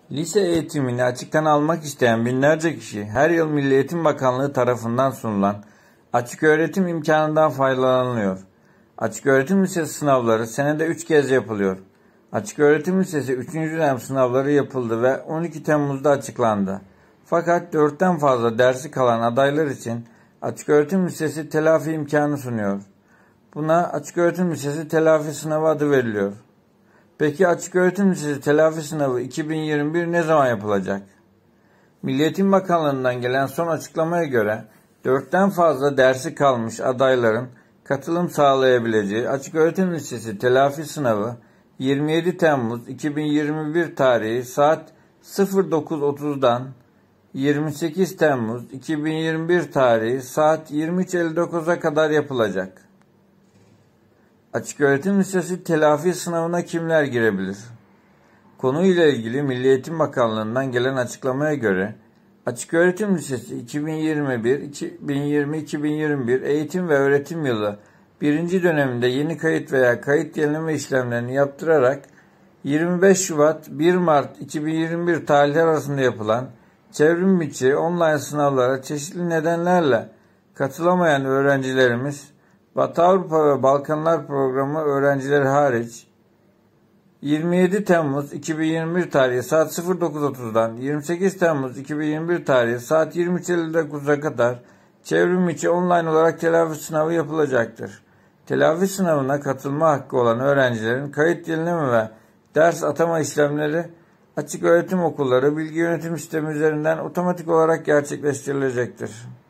Lise eğitimini açıktan almak isteyen binlerce kişi her yıl Milli Eğitim Bakanlığı tarafından sunulan açık öğretim imkanından faydalanıyor. Açık öğretim lisesi sınavları senede 3 kez yapılıyor. Açık öğretim lisesi 3. dönem sınavları yapıldı ve 12 Temmuz'da açıklandı. Fakat 4'ten fazla dersi kalan adaylar için açık öğretim lisesi telafi imkanı sunuyor. Buna açık öğretim lisesi telafi sınavı adı veriliyor. Peki açık öğretim lisesi telafi sınavı 2021 ne zaman yapılacak? Milli Eğitim Bakanlığı'ndan gelen son açıklamaya göre 4'ten fazla dersi kalmış adayların katılım sağlayabileceği açık öğretim lisesi telafi sınavı 27 Temmuz 2021 tarihi saat 09.30'dan 28 Temmuz 2021 tarihi saat 23.59'a kadar yapılacak. Açık öğretim lisesi telafi sınavına kimler girebilir? Konuyla ilgili Milli Eğitim Bakanlığı'ndan gelen açıklamaya göre Açık öğretim lisesi 2021-2020-2021 eğitim ve öğretim yılı 1. döneminde yeni kayıt veya kayıt yenileme işlemlerini yaptırarak 25 Şubat-1 Mart 2021 tarihleri arasında yapılan çevrim içi online sınavlara çeşitli nedenlerle katılamayan öğrencilerimiz Batı Avrupa ve Balkanlar Programı öğrencileri hariç 27 Temmuz 2021 tarihi saat 09.30'dan 28 Temmuz 2021 tarihi saat 23.59'a kadar çevrim içi online olarak telafi sınavı yapılacaktır. Telafi sınavına katılma hakkı olan öğrencilerin kayıt yenileme ve ders atama işlemleri açık öğretim okulları bilgi yönetim sistemi üzerinden otomatik olarak gerçekleştirilecektir.